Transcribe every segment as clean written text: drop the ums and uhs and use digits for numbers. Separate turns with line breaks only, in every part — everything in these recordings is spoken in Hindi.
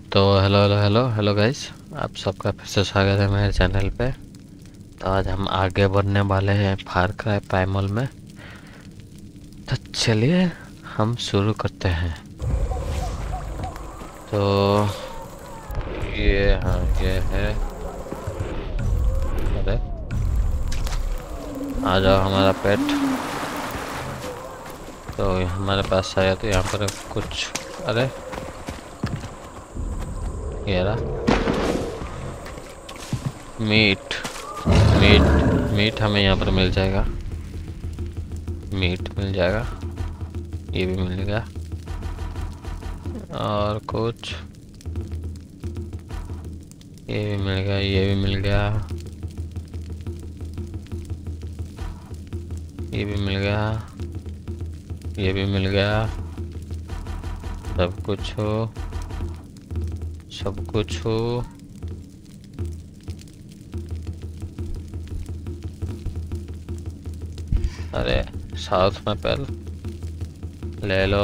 तो hello hello hello hello guys, आप सबका फिर से स्वागत है मेरे चैनल पे। तो आज हम आगे बढ़ने वाले हैं फार क्राई प्राइमल में। तो चलिए हम शुरू करते हैं। तो ये हाँ ये है। अरे आ जाओ हमारा पेट। तो हमारे पास आया तो यहाँ पर कुछ अरे ये रहा मीट मीट मीट हमें यहाँ पर मिल जाएगा। मीट मिल जाएगा, ये भी मिलेगा और कुछ ये भी मिल गया, ये भी मिल गया, ये भी मिल गया, ये भी मिल गया। सब कुछ हो, सब कुछ हो। अरे साउथ में पहल ले लो,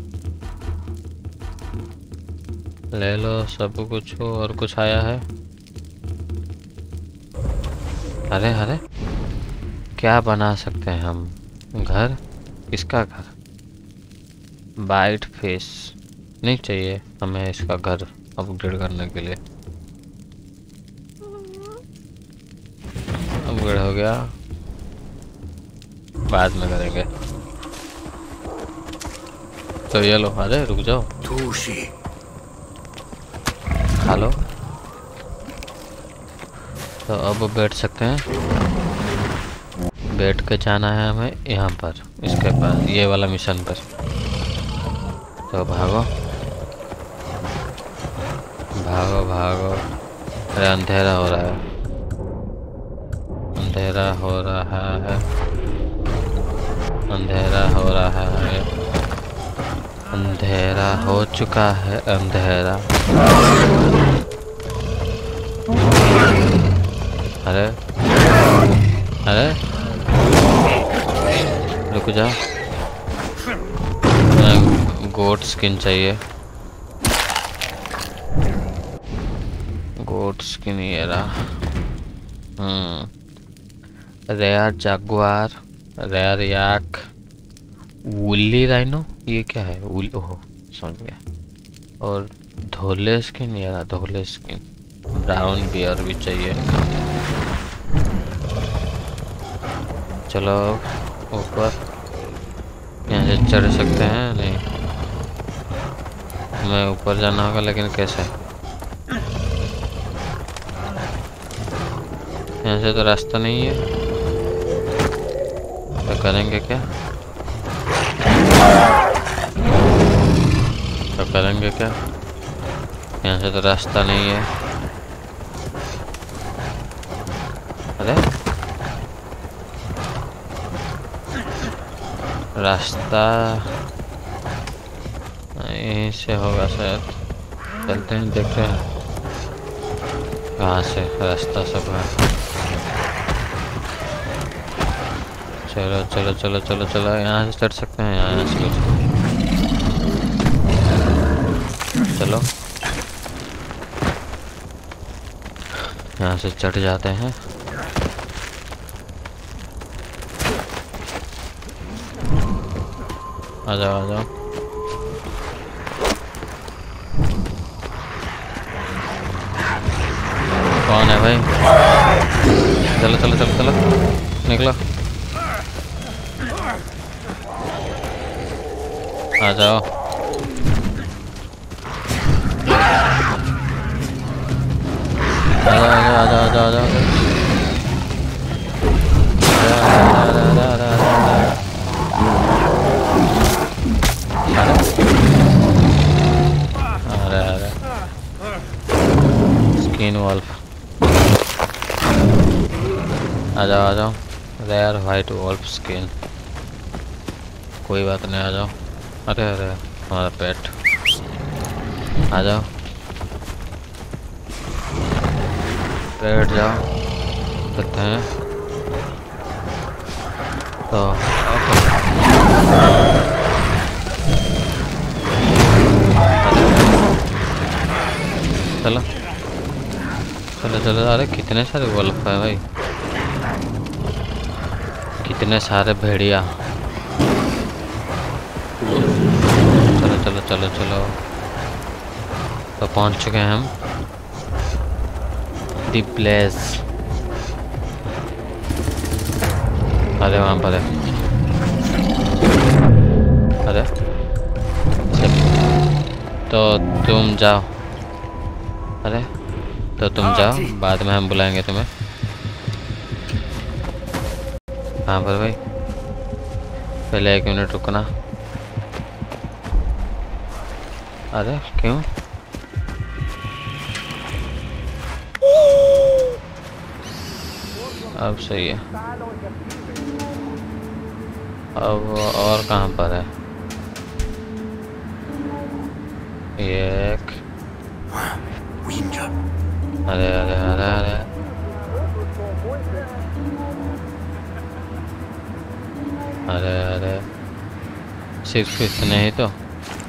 ले लो, सब कुछ हो। और कुछ आया है? अरे अरे क्या बना सकते हैं हम? घर? किसका घर? बाइट फिश नहीं चाहिए हमें इसका घर अपग्रेड करने के लिए। अपग्रेड हो गया, बाद में करेंगे। तो ये लो, अरे रुक जाओ, खा लो। तो अब बैठ सकते हैं, बैठ के जाना है हमें यहाँ पर, इसके पास, ये वाला मिशन पर। तो भागो भागो भागो। अरे अंधेरा हो रहा है, अंधेरा हो रहा है, अंधेरा हो रहा है, अंधेरा हो चुका है, अंधेरा। अरे अरे रुक जा, गोट स्किन चाहिए। गोट स्किन ये रहा। Rare jaguar, rare yak, woolly rhino, ये क्या है? वुल, ओह समझ गया। और धोले स्किन, ये रहा धोले स्किन। ब्राउन बियर भी चाहिए। चलो ऊपर, यहाँ से चढ़ सकते हैं? नहीं, हमें ऊपर जाना होगा, लेकिन कैसे? यहाँ से तो रास्ता नहीं है, तो करेंगे क्या? तो करेंगे क्या? यहाँ से तो रास्ता नहीं है। अरे रास्ता यहीं से होगा शायद। चलते हैं, देखते हैं कहाँ से रास्ता सब है। चलो चलो चलो चलो चलो, यहाँ से चढ़ सकते हैं, यहाँ से चलो, यहाँ से चढ़ जाते हैं। आ जाओ आ जाओ। कौन है भाई? चलो चलो चलो चलो, निकलो, आ जाओ। आ जाओ आ जाओ आ जाओ। अरे अरे स्किन वॉल्फ, आ जाओ आ जाओ। रेयर वाइट वॉल्फ स्किन, कोई बात नहीं, आ जाओ। अरे अरे हमारा पेट, आ जाओ, बैठ जाओ। करते हैं तो चलो चलो चलो। अरे कितने सारे वुल्फ है भाई, कितने सारे भेड़िया। चलो चलो चलो चलो। तो पहुंच चुके हैं हम दी प्लेस। अरे वहाँ पर है। अरे तो तुम जाओ। अरे तो तुम जाओ, बाद में हम बुलाएंगे तुम्हें। कहाँ पर भाई? पहले 1 मिनट रुकना। अरे क्यों? अब सही है। अब और कहाँ पर है? एक। अरे अरे अरे अरे अरे अरे सिर्फ इतने ही तो।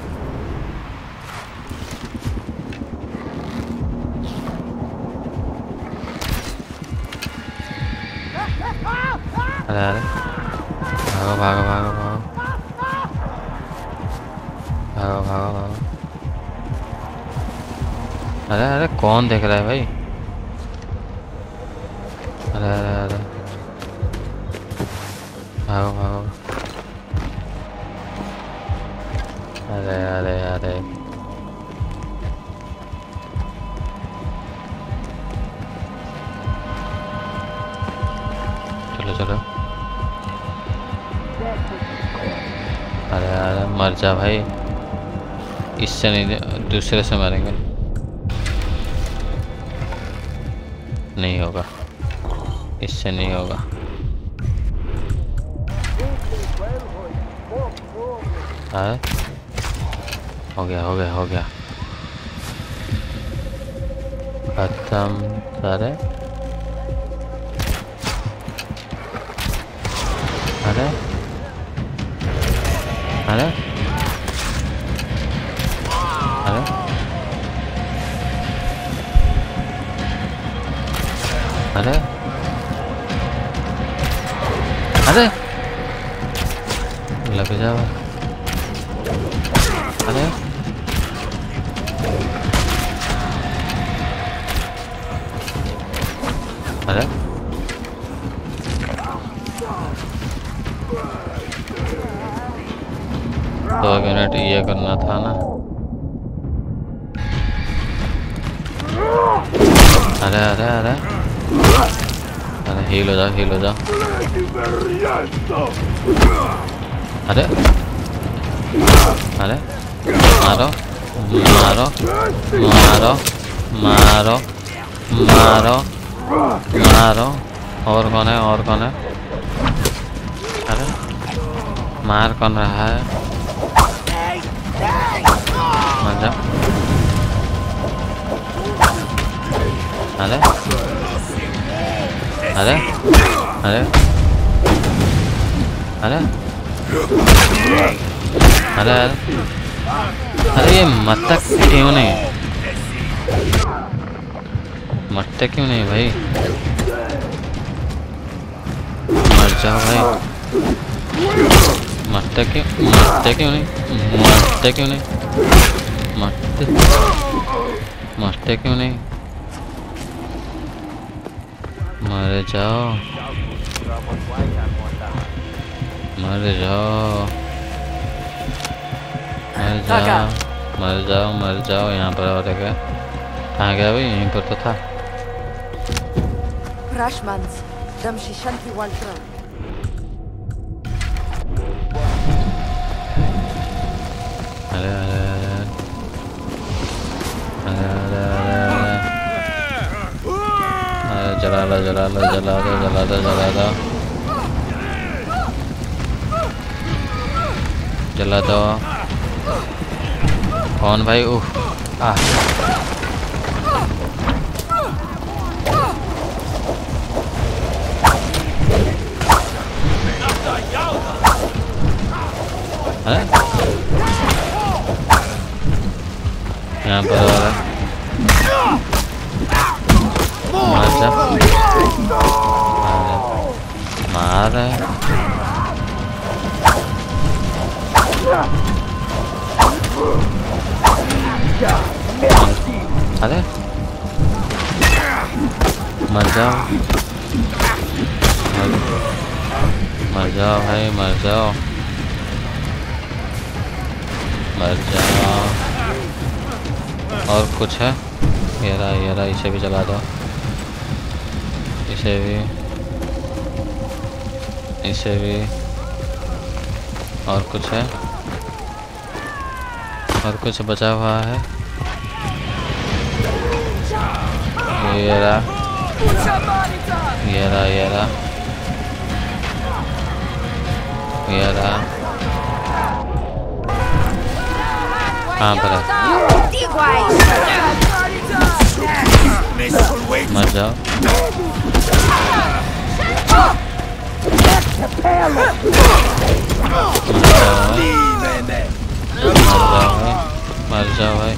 अरे अरे भागो भागो भागो भागो भागो भागो भागो। अरे अरे कौन देख रहा है भाई? अरे अरे अरे भागो भागो। अरे अरे अरे चलो चलो। अरे अरे मर जा भाई, इससे नहीं, दूसरे से मारेंगे। नहीं होगा, इससे नहीं होगा। हाँ हो गया हो गया हो गया। खत्म सारे। अरे अरे अरे अरे अरे लग जाओ। अरे अरे 2 मिनट ये करना था ना। अरे अरे अरे अरे हील हो जाओ, हील हो जाओ। अरे अरे मारो मारो मारो मारो मारो मारो। और कौन है, और कौन है? अरे मार कौन रहा है? मर जा। अरे अरे अरे अरे अरे अरे ये मरता क्यों नहीं? मरते क्यों नहीं भाई? मर जाओ भाई। मरते क्यों नहीं? मरते क्यों नहीं? मरते क्यों नहीं? मर जाओ, मर जाओ, मर जाओ, मर जाओ, मर जाओ। यहाँ पर और है? कहाँ गया भाई? यहीं पर तो था।
Rashmans, Damshi Shanti Waltra.
अरे अरे अरे अरे अरे जला लो जला लो जला दो जला दो जला दो जला दो। कौन भाई? आ यहाँ पर मार जा, मार रहा है। अरे मर जाओ, मर जाओ भाई, मर जाओ, मर जाओ। और कुछ है? ये रहा, इसे भी जला दो, इसे भी, इसे भी। और कुछ है? और कुछ बचा हुआ है? ये रहा, ये रहा, ये रहा, ये रहा। कहाँ पर है? मर जाओ। मर जाओ भाई।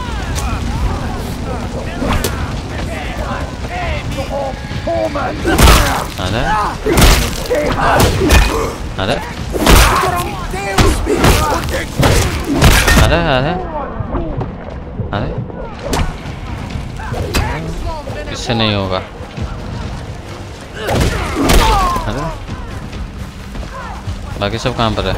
अरे अरे अरे अरे अरे, इससे नहीं होगा। अरे बाकी सब कहाँ पर है?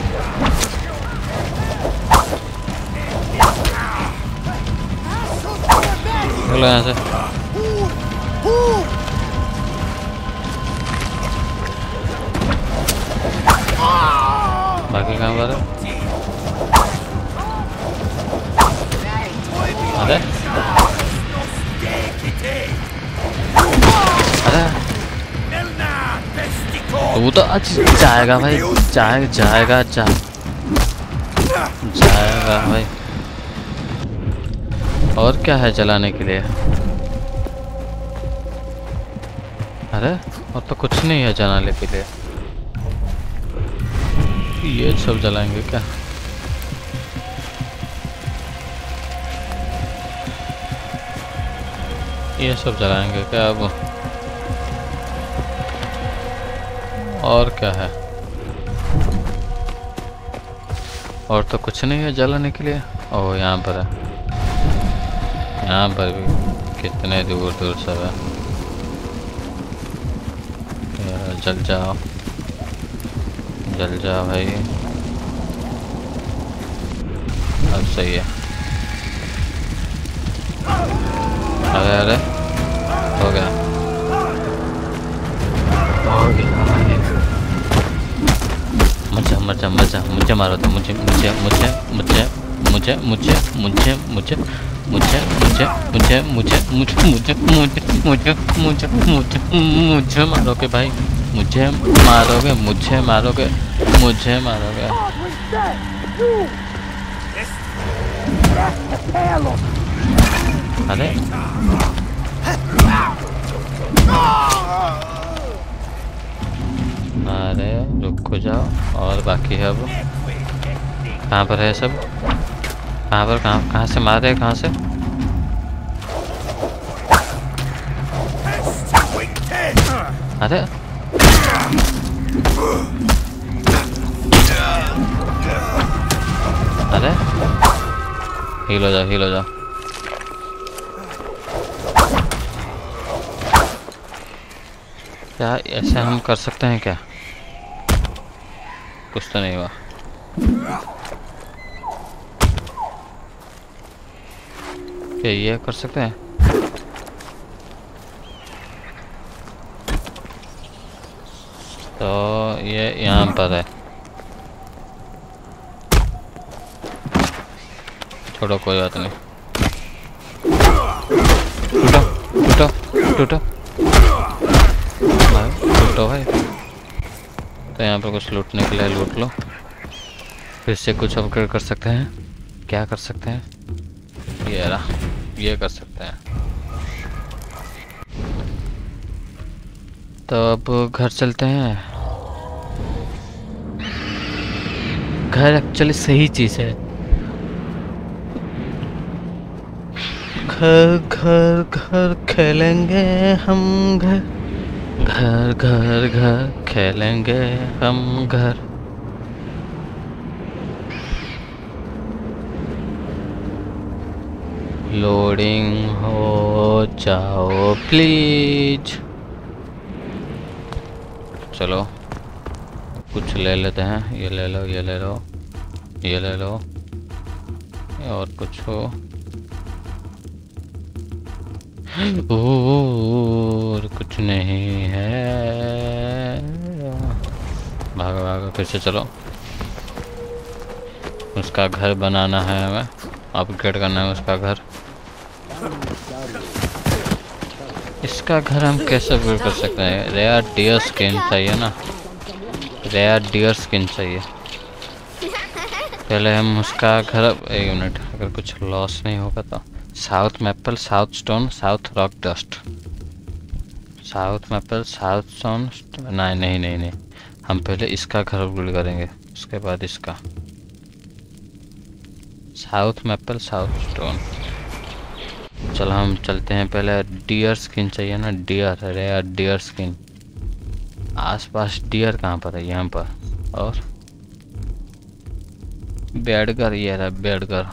चलो यहाँ से। बाकी कहाँ पर है? अरे अरे, वो तो आज जाएगा भाई, जाएगा भाई। और क्या है जलाने के लिए? अरे और तो कुछ नहीं है जलाने के लिए। ये सब जलाएंगे क्या? ये सब जलाएंगे क्या अब? और क्या है? और तो कुछ नहीं है जलाने के लिए। ओह यहाँ पर है, यहाँ पर भी कितने दूर दूर सब है। जल जाओ, जल जाओ भाई। अब सही है। अरे अरे, हो गया, हो गया। मुझे मारो तो मुझे मारोगे भाई, मुझे मारोगे। अरे अरे रुक जाओ। और बाकी है अब कहाँ पर है सब? कहाँ से मार रहे? कहाँ से? अरे अरे, हील हो जाओ। क्या ऐसे हम कर सकते हैं क्या? कुछ तो नहीं हुआ। क्या ये कर सकते हैं? तो ये यहाँ पर है। छोड़ो, कोई बात नहीं। टूटो भाई। तो यहाँ पर कुछ लूटने के लिए लूट लो। फिर से कुछ अपग्रेड कर सकते हैं। क्या कर सकते हैं? ये रहा, ये कर सकते हैं। तो अब घर चलते हैं। घर एक्चुअली सही चीज़ है। घर घर घर खेलेंगे हम घर, घर घर घर खेलेंगे हम घर। लोडिंग हो जाओ प्लीज। चलो कुछ ले लेते हैं, ये ले लो, ये ले लो, ये ले लो, और कुछ हो। और कुछ नहीं है। भागो भागो, फिर से चलो। उसका घर बनाना है हमें, अपग्रेड करना है उसका घर। इसका घर हम कैसे अपग्रेड कर सकते हैं? रेयर डियर स्किन चाहिए ना, रेयर डियर स्किन चाहिए। पहले हम उसका घर, एक मिनट, अगर कुछ लॉस नहीं होगा तो। South maple, south stone, south rock dust. South maple, south stone, नहीं नहीं नहीं नहीं, हम पहले इसका घर अपग्रेड करेंगे, उसके बाद इसका। South maple, south stone. चलो हम चलते हैं। पहले डियर स्किन चाहिए ना, डियर, रेयर डियर स्किन। आसपास डियर कहाँ पर है? यहाँ पर। और बेडगर, ये रहा बेडगर।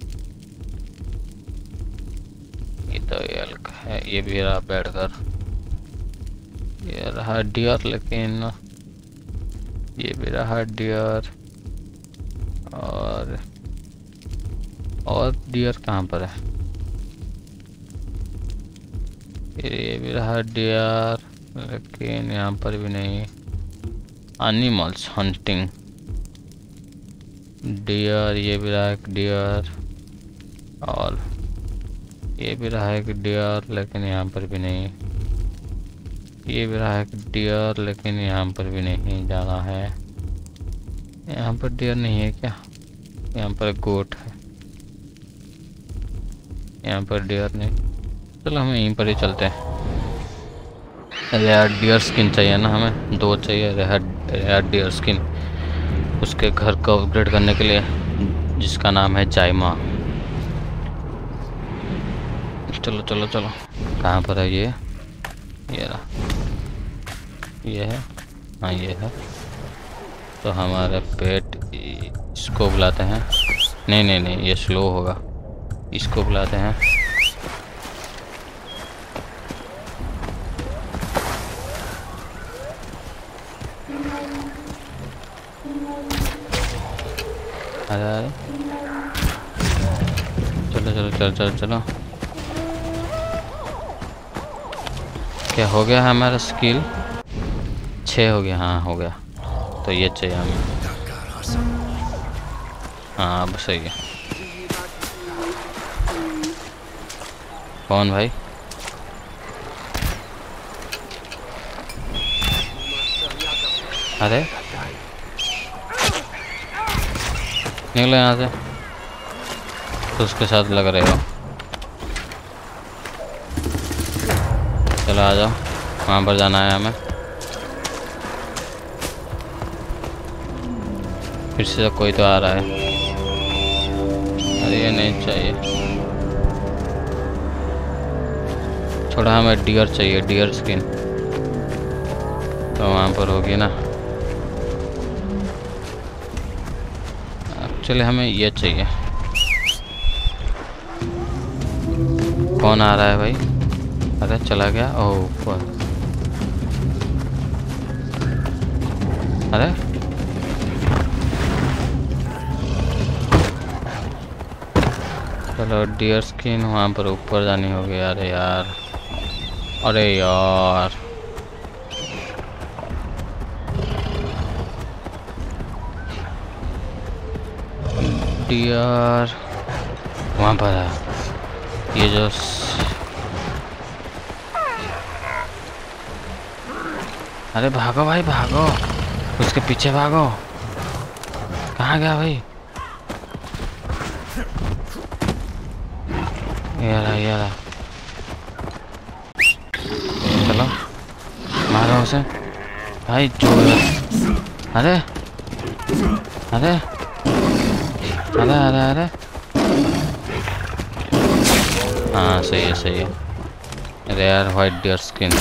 ये तो एल्क है, ये भी रहा बेडगर। ये रहा डियर, लेकिन ये भी रहा डियर। और डियर कहाँ पर है? ये भी रहा डियर, लेकिन यहाँ पर भी नहीं। एनिमल्स हंटिंग, डियर, ये भी रहा एक डियर। और ये भी रहा एक डियर, लेकिन यहाँ पर भी नहीं। ये भी रहा एक डियर, लेकिन यहाँ पर भी नहीं जाना है। यहाँ पर डियर नहीं है क्या? यहाँ पर गोट है, यहाँ पर डियर नहीं। चलो हमें यहीं पर ही चलते हैं। रेयर डियर स्किन चाहिए ना हमें, 2 चाहिए रेयर डियर स्किन उसके घर को अपग्रेड करने के लिए, जिसका नाम है जाइमा। चलो चलो चलो, कहाँ पर है ये रहा, ये है, हाँ ये है। तो हमारे पेट, इसको बुलाते हैं। नहीं नहीं नहीं, ये स्लो होगा, इसको बुलाते हैं। अरे चलो चलो चलो चलो चलो। क्या हो गया है हमारा स्किल? 6 हो गया, हाँ हो गया। तो ये चाहिए हमें, हाँ अब सही है। कौन भाई? अरे निकलो यहाँ से, तो उसके साथ लग रहे हो। चलो आ जाओ, वहाँ पर जाना है हमें। फिर से कोई तो आ रहा है। अरे ये नहीं चाहिए, थोड़ा हमें डियर चाहिए, डियर स्किन। तो वहाँ पर होगी ना। एक्चुअली हमें ये चाहिए। कौन आ रहा है भाई? अरे चला गया। ओह ऊपर, अरे चलो डियर स्किन वहाँ पर ऊपर जानी होगी। अरे यार, अरे यार, डियर वहाँ पर है। ये जो अरे भागो भाई भागो, उसके पीछे भागो। कहाँ गया भाई? ये रहा। चलो मारो उसे भाई, जो। अरे अरे अरे अरे अरे हाँ सही है सही है। रेयर वाइट डियर स्किन,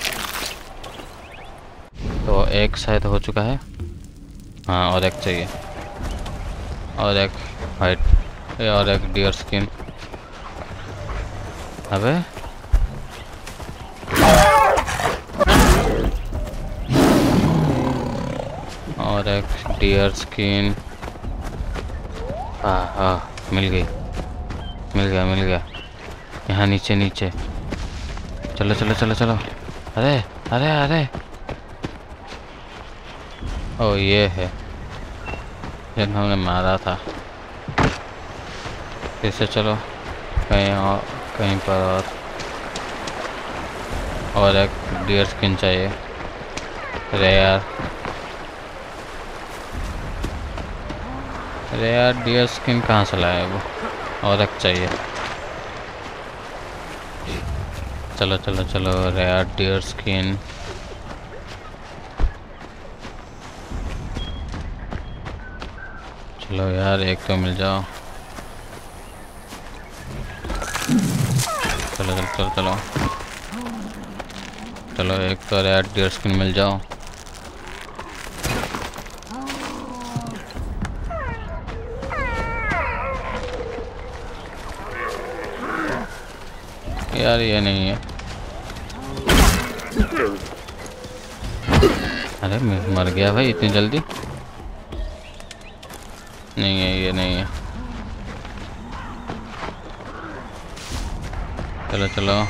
तो एक शायद हो चुका है। हाँ और एक चाहिए, और एक वाइट और एक डियर स्किन। अबे और एक डियर स्किन। हाँ हाँ मिल गई, मिल गया। यहाँ नीचे नीचे, चलो चलो चलो चलो। अरे अरे अरे, ओ ये है जिन्होंने मारा था। फिर से चलो कहीं और, कहीं पर और एक डियर स्किन चाहिए रेयर। रेयर डियर स्किन कहाँ से लाए वो, और एक चाहिए। चलो चलो चलो रेयर डियर स्किन। चलो यार एक तो मिल जाओ। चलो चलो चलो चलो चलो, एक तो रेयर डियर स्किन मिल जाओ। यार ये नहीं है। अरे मर गया भाई इतनी जल्दी। नहीं है, ये नहीं है। चलो चलो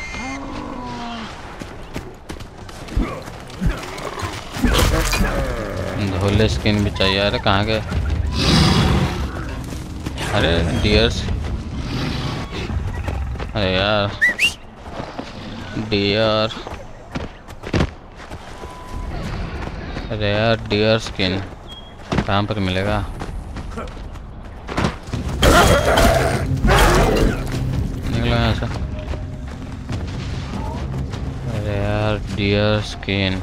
धोले स्किन भी चाहिए। अरे कहाँ गए? अरे डियर्स, अरे यार डियर, अरे यार डियर स्किन कहाँ पर मिलेगा? निकलो यहाँ से। अरे यार डियर स्किन,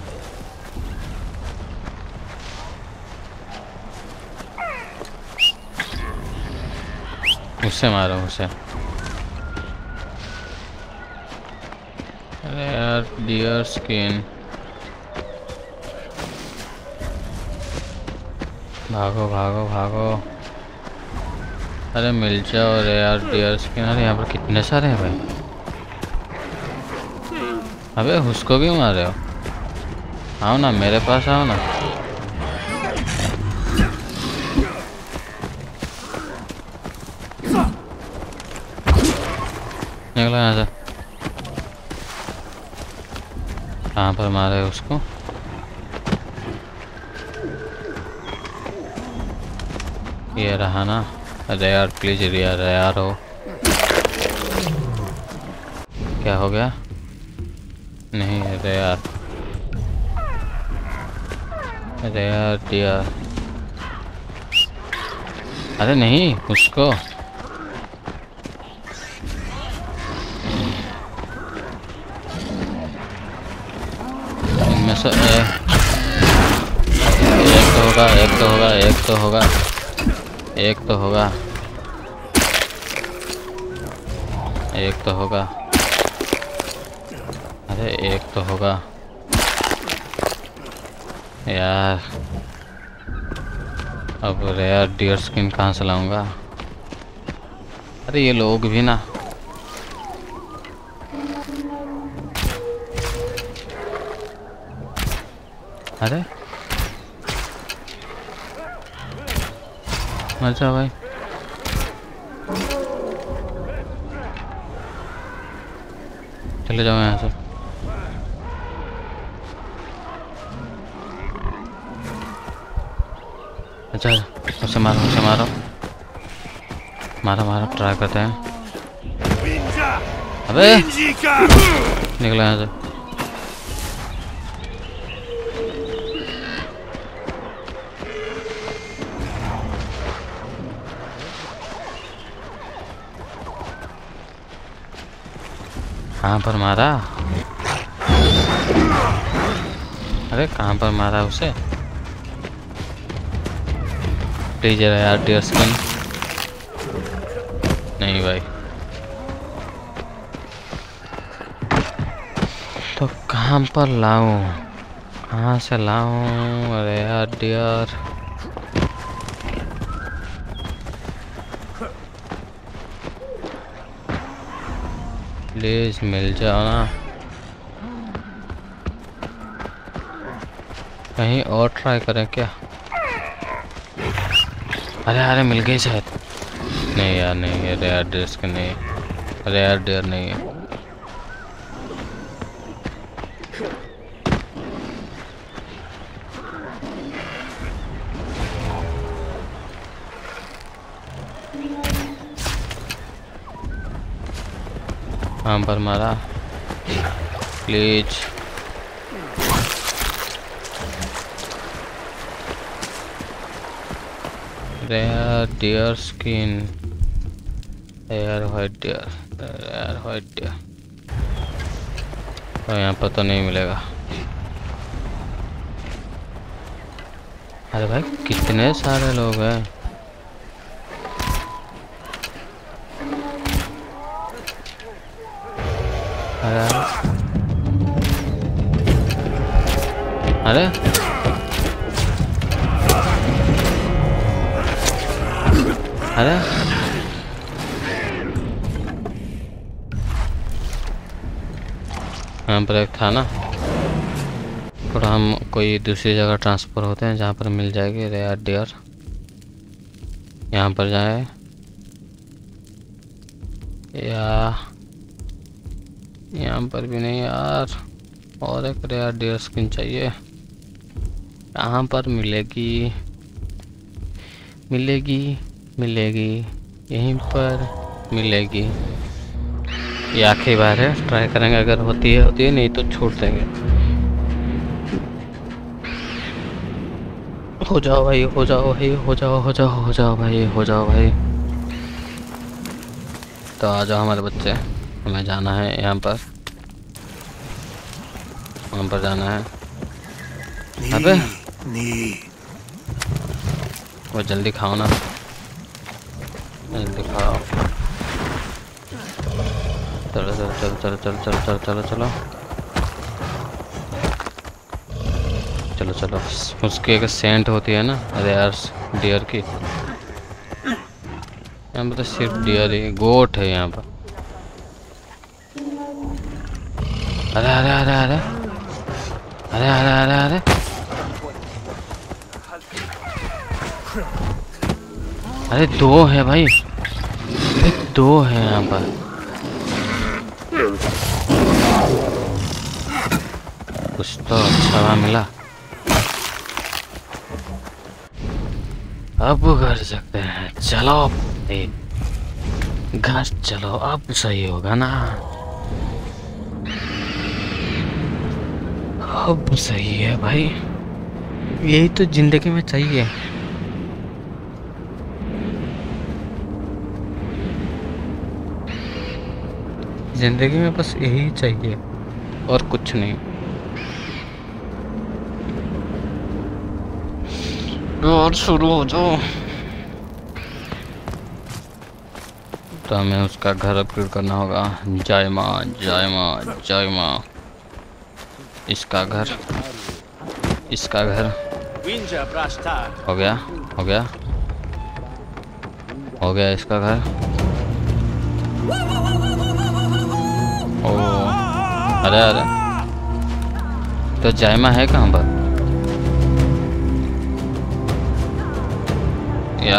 उससे मारो उसे। अरे यार डियर स्किन, भागो भागो भागो। अरे मिल जाओ रे यार डियर स्किन। अरे यहाँ पर कितने सारे हैं भाई। अबे उसको भी मार रहे हो? आओ ना मेरे पास, आओ ना। निकलो यहाँ से। कहाँ पर मारे उसको? ये रहा ना। अरे यार प्लीज यार यार हो। क्या हो गया? नहीं अरे यार, अरे यार डियर, अरे नहीं उसको। इनमें से एक तो होगा, एक तो होगा, एक तो होगा, एक तो होगा, एक तो होगा। अरे एक तो होगा यार। अब रेयर डियर स्किन कहाँ से लाऊंगा? अरे ये लोग भी ना। अरे मर जाओ भाई। चले जाओ यहाँ से। अच्छा उसे मारो, उसे मारो, मारो मारो, ट्राई करते हैं। अबे निकलो यहाँ से। कहाँ पर मारा? अरे कहाँ पर मारा उसे? प्लीज यार डियर स्किन। नहीं भाई कहाँ पर लाऊं, कहाँ से लाऊं? अरे यार डियर, प्लीज मिल जाओ ना। कहीं और ट्राई करें क्या? अरे अरे मिल गई शायद। नहीं यार नहीं है, रेयर डिस्क नहीं, रेयर डियर नहीं है। कहाँ पर मारा? Please rare deer skin, rare white deer, rare white deer. तो यहाँ पर तो नहीं मिलेगा। अरे भाई कितने सारे लोग हैं। अरे अरे अरे यहाँ पर एक था ना, थोड़ा हम कोई दूसरी जगह ट्रांसफ़र होते हैं जहाँ पर मिल जाएगी रेयर डियर। यहाँ पर जाए या यहाँ पर भी नहीं यार, और एक रेयर डियर स्किन चाहिए। कहाँ पर मिलेगी? मिलेगी मिलेगी, यहीं पर मिलेगी। ये आखिरी बार है, ट्राई करेंगे, अगर होती है नहीं तो छोड़ देंगे। हो जाओ भाई, हो जाओ भाई, हो जाओ हो जाओ हो जाओ भाई, हो जाओ भाई। तो आ जाओ हमारे बच्चे, हमें जाना है यहाँ पर, वहाँ पर जाना है। अबे वो जल्दी खाओ ना, जल्दी खाओ। चलो चलो चलो चलो चलो चलो चलो चलो चलो चलो चलो। उसकी एक सेंट होती है ना रेयर डियर की। यहाँ पर तो सिर्फ डियर ही, गोट है यहाँ पर। अरे अरे अरे अरे अरे अरे अरे अरे अरे दो है भाई, अरे दो है यहाँ पर। कुछ तो अच्छा मिला। अब कर सकते हैं, चलो घर चलो, अब सही होगा ना, अब सही है भाई। यही तो जिंदगी में चाहिए। जिंदगी में बस यही चाहिए और कुछ नहीं। और शुरू हो जाओ। तो हमें उसका घर अपग्रेड करना होगा। जय माँ जय माँ जय माँ। इसका घर, इसका घर हो गया, हो गया, हो गया इसका घर। ओ अरे अरे, तो जायमा है कहाँ पर? या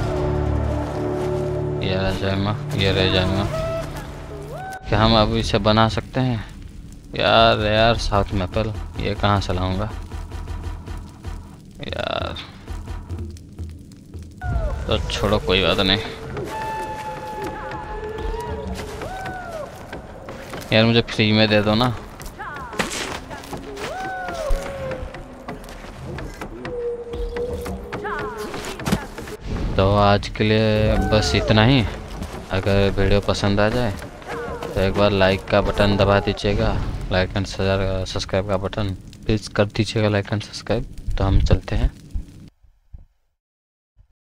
जायमा, ये रह जायमा। क्या हम अब इसे बना सकते हैं? यार यार साउथ मैपल, ये कहाँ से लाऊंगा यार? तो छोड़ो, कोई बात नहीं यार, मुझे फ्री में दे दो ना। तो आज के लिए बस इतना ही। अगर वीडियो पसंद आ जाए तो एक बार लाइक का बटन दबा दीजिएगा, लाइक एंड सब्सक्राइब का बटन प्लीज़ कर दीजिएगा, लाइक एंड सब्सक्राइब। तो हम चलते हैं।